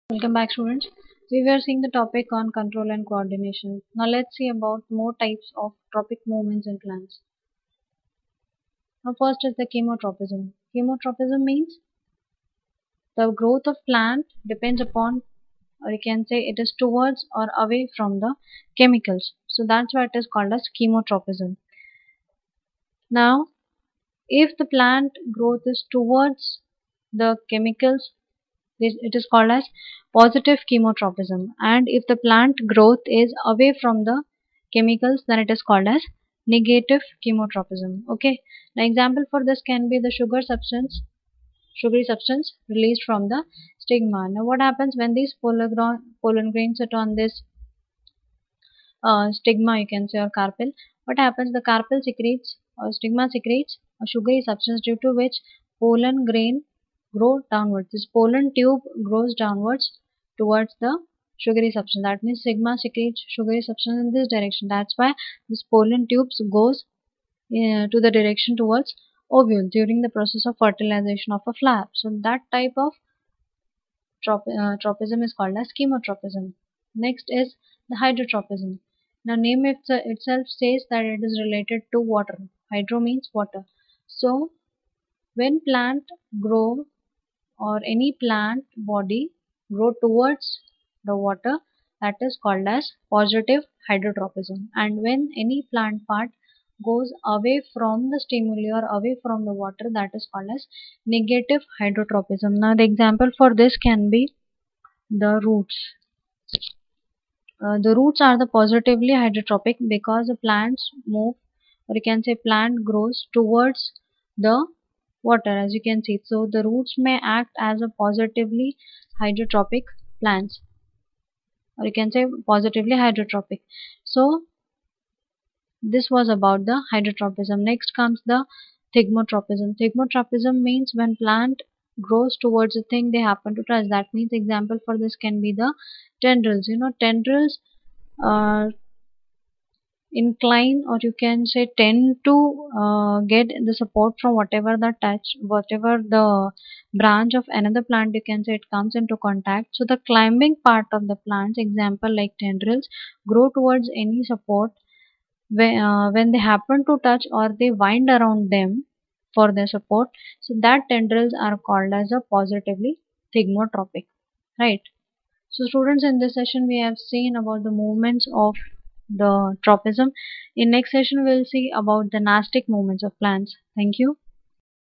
Welcome back, students. We were seeing the topic on control and coordination. Now let's see about more types of tropic movements in plants. Now first is the chemotropism. Chemotropism means the growth of plant depends upon, or you can say it is towards or away from the chemicals. So that's why it is called as chemotropism. Now if the plant growth is towards the chemicals, it is called as positive chemotropism, and if the plant growth is away from the chemicals, then it is called as negative chemotropism. Okay, the example for this can be the sugary substance released from the stigma. Now what happens when these pollen grains sit on this stigma, you can say, or carpel? What happens, the carpel secretes or stigma secretes a sugary substance due to which pollen grain grow downwards. This pollen tube grows downwards towards the sugary substance. That means stigma secretes sugary substance in this direction. That's why this pollen tubes goes to the direction towards ovule during the process of fertilization of a flower. So that type of tropism is called as chemotropism. Next is the hydrotropism. Now name itself says that it is related to water. Hydro means water. So when plant grow or any plant body grow towards the water, that is called as positive hydrotropism, and when any plant part goes away from the stimuli or away from the water, that is called as negative hydrotropism. Now the example for this can be the roots. The roots are the positively hydrotropic because the plants move, or you can say plant grows towards the water, as you can see. So the roots may act as a positively hydrotropic plants, or you can say positively hydrotropic. So this was about the hydrotropism. Next comes the thigmotropism. Thigmotropism means when plant grows towards a thing they happen to touch. That means example for this can be the tendrils. Tendrils uh, incline, or you can say tend to get the support from whatever the branch of another plant, you can say, it comes into contact. So the climbing part of the plants, example like tendrils, grow towards any support when they happen to touch or they wind around them for their support. So that tendrils are called as a positively thigmotropic, right? So students, in this session we have seen about the movements of the tropism. In next session we'll see about the nastic movements of plants. Thank you.